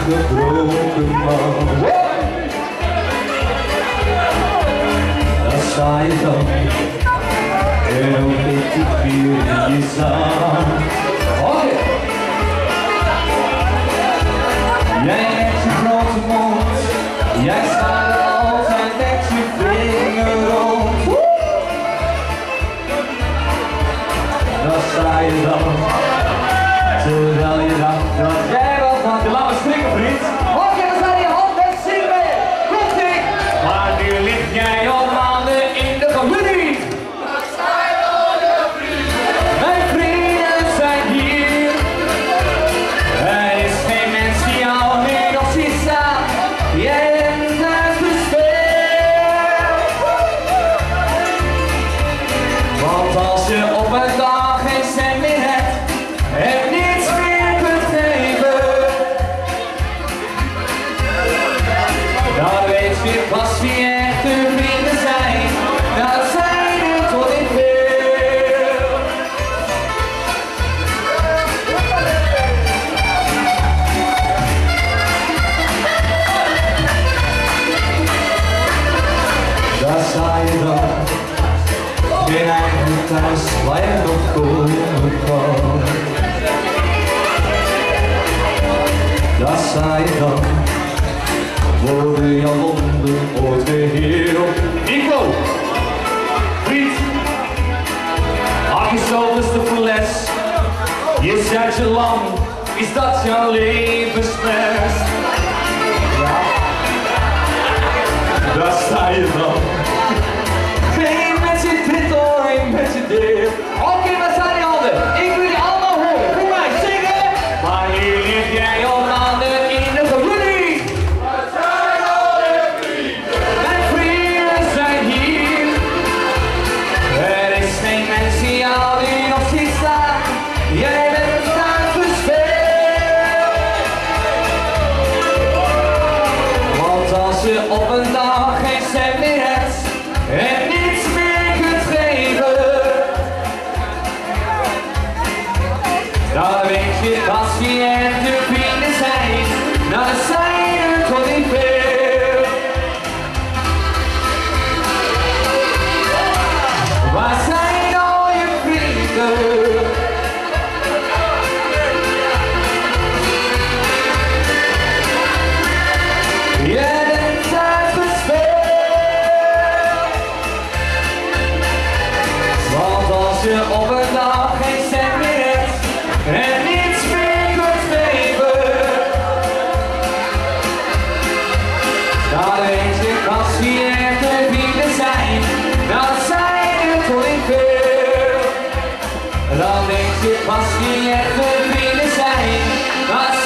gebroken man. Daar sta je dan, en ook ik die weer in je zaal. Jij met je grote mond, jij staat er altijd met je vinger rond. Daar sta je dan, terwijl je dacht dat jij wat had. Laat me strikken, vriend. Oké, dan zijn je hand en zing mee. Komt-ie. Maar nu lig jij al maanden in de familie. Waar zijn al je vrienden? Mijn vrienden zijn hier. Er is geen mens die jou meer als je staat. Jij bent uitgespeeld. Want als je op een dag geen cent meer hebt en niets meer kunt geven, dan weet je pas wie echte vrienden zijn. Dat zijn er toch niet veel. Daar sta je dan, geen eigen thuis waar je nog komen kan. Daar sta je dan, worden jouw wonden ooit weer heel. Nico! Vriend! Ach, je zo is de fles. Je zet je lam, is dat jouw levensles? Ja. Daar sta je dan. Geen met je dit hoor, een met je dit. Oké, waar zijn die handen? Ik wil die allemaal horen. Kom mij zingen! Maar hier lig jij al maanden in de familie. Waar zijn al je vrienden? Mijn vrienden zijn hier. Er is geen mens die jou die nog ziet staan. Jij bent uitgespeeld. Want als je op een dag geen cent meer hebt en niets meer kunt geven, dan weet je pas wie echte vrienden zijn. Nou, dat zijn er toch niet veel. Waar zijn al je vrienden? Jij bent uitgespeeld. Want als je op een dag geen cent meer hebt en niets meer kunt geven, dan weet je pas wie echte vrienden zijn. Dat zijn er toch niet veel. Dan weet je pas wie echte vrienden zijn.